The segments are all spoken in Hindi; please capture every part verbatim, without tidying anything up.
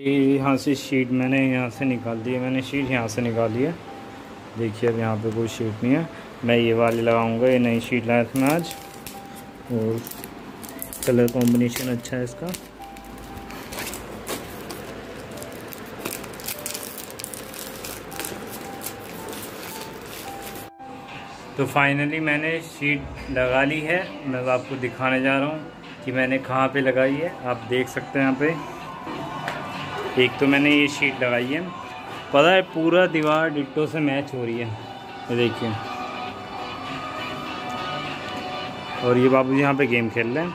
यहाँ से शीट मैंने यहाँ से निकाल दी है मैंने शीट यहाँ से निकाली है। देखिए अब यहाँ पे कोई शीट नहीं है। मैं ये वाली लगाऊंगा। ये नई शीट लाया था मैं आज और कलर कॉम्बिनेशन अच्छा है इसका। तो फाइनली मैंने शीट लगा ली है। मैं आपको दिखाने जा रहा हूँ कि मैंने कहाँ पे लगाई है। आप देख सकते हैं यहाँ पे एक तो मैंने ये शीट लगाई है। पता है पूरा दीवार डिट्टो से मैच हो रही है, ये देखिए। और ये बाबू यहाँ पे गेम खेल रहे हैं।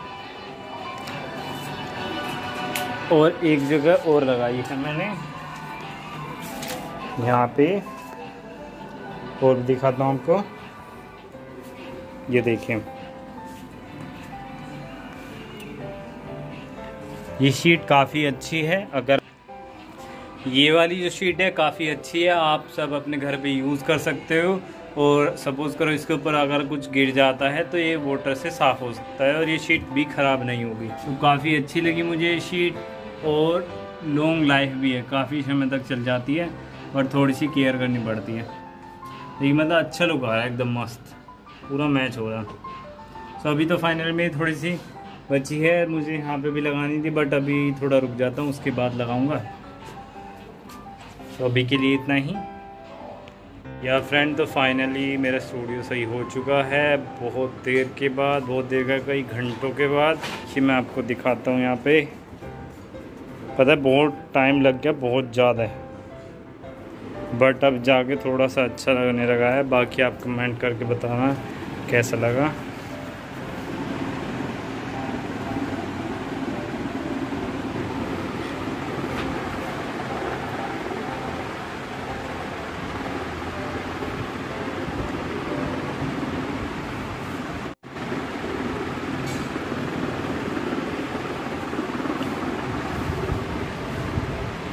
और एक जगह और लगाई है मैंने यहाँ पे, और दिखाता हूँ आपको। ये देखिए ये शीट काफ़ी अच्छी है। अगर ये वाली जो शीट है काफ़ी अच्छी है, आप सब अपने घर पे यूज़ कर सकते हो। और सपोज़ करो इसके ऊपर अगर कुछ गिर जाता है तो ये वाटर से साफ़ हो सकता है और ये शीट भी ख़राब नहीं होगी। तो काफ़ी अच्छी लगी मुझे ये शीट। और लॉन्ग लाइफ भी है, काफ़ी समय तक चल जाती है और थोड़ी सी केयर करनी पड़ती है। लेकिन मतलब अच्छा लुक आ रहा है, एकदम मस्त, पूरा मैच हो रहा। सो अभी तो फाइनल में थोड़ी सी बची है, मुझे यहाँ पे भी लगानी थी, बट अभी थोड़ा रुक जाता हूँ, उसके बाद लगाऊंगा। तो अभी के लिए इतना ही या फ्रेंड। तो फाइनली मेरा स्टूडियो सही हो चुका है बहुत देर के बाद, बहुत देर का, कई घंटों के बाद। कि मैं आपको दिखाता हूँ यहाँ पे। पता है बहुत टाइम लग गया, बहुत ज़्यादा है, बट अब जाके थोड़ा सा अच्छा लगने लगा है। बाकी आप कमेंट करके बताना कैसा लगा।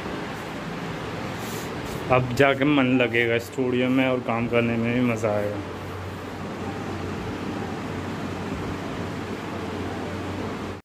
अब जाके मन लगेगा स्टूडियो में और काम करने में भी मज़ा आएगा।